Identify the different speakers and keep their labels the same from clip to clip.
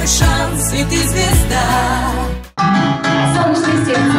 Speaker 1: твой шанс, и ты звезда.
Speaker 2: Солнечное сердце.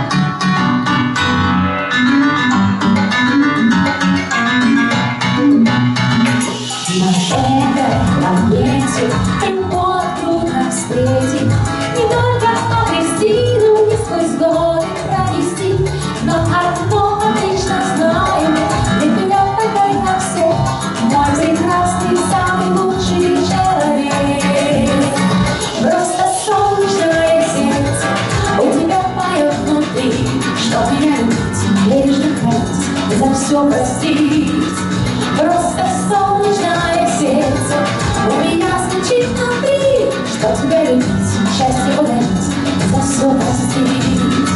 Speaker 2: На этой планете любовь трудно встретить, не только обрести, но и сквозь годы пронести. Но одно отлично знаю, любовь такой на всех, мой прекрасный, самый лучший человек. Просто солнечное сердце у тебя поет внутри, что меня любить, бережно хранить, за все простить. Просто солнечное сердце у меня звучит внутри, что тебя любить, счастье подарить, за все простить.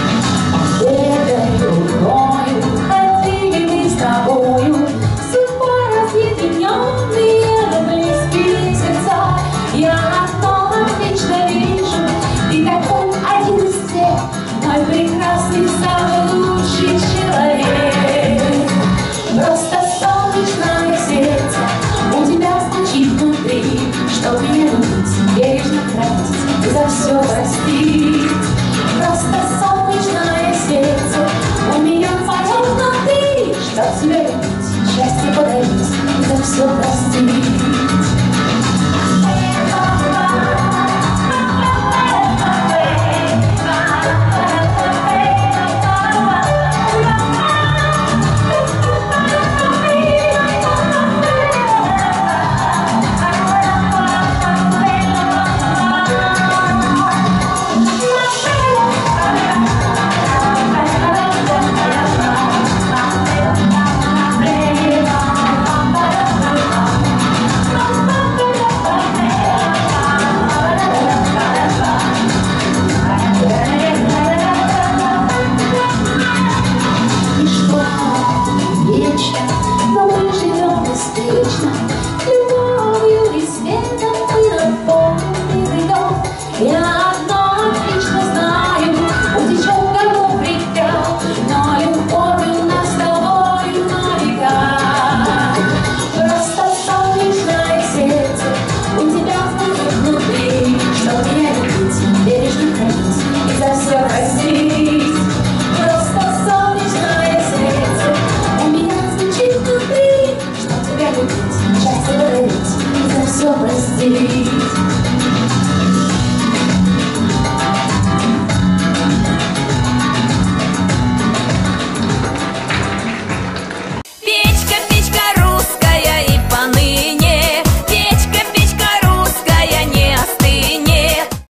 Speaker 2: Этой рукою ходили мы с тобою, судьбой разъединенные близкие сердца. Я одно отлично вижу, ты такой один из тех, мой прекрасный, самый лучший человек. Просто солнечное сердце у тебя звучит внутри, что меня любить, бережно хранить, за все